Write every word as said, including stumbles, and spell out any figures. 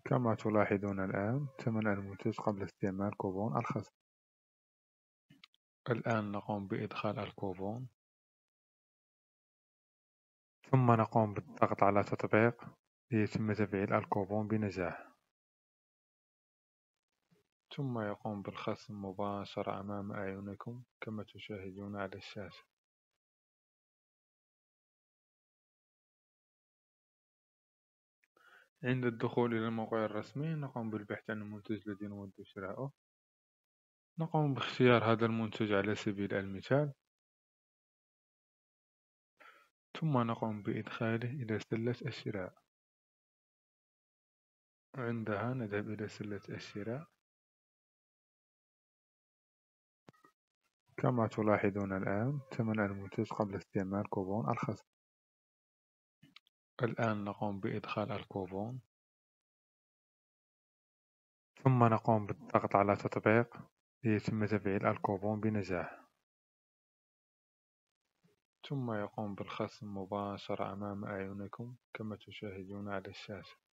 كما تلاحظون الآن ثمن المنتج قبل استعمال كوبون الخصم. الآن نقوم بإدخال الكوبون، ثم نقوم بالضغط على تطبيق ليتم تفعيل الكوبون بنجاح، ثم يقوم بالخصم مباشرة أمام أعينكم كما تشاهدون على الشاشة. عند الدخول إلى الموقع الرسمي نقوم بالبحث عن المنتج الذي نود شراؤه، نقوم باختيار هذا المنتج على سبيل المثال، ثم نقوم بإدخاله إلى سلة الشراء. عندها نذهب إلى سلة الشراء، كما تلاحظون الآن ثمن المنتج قبل استعمال كوبون الخصم. الآن نقوم بإدخال الكوبون، ثم نقوم بالضغط على تطبيق ليتم تفعيل الكوبون بنجاح، ثم يقوم بالخصم مباشرة أمام أعينكم كما تشاهدون على الشاشة.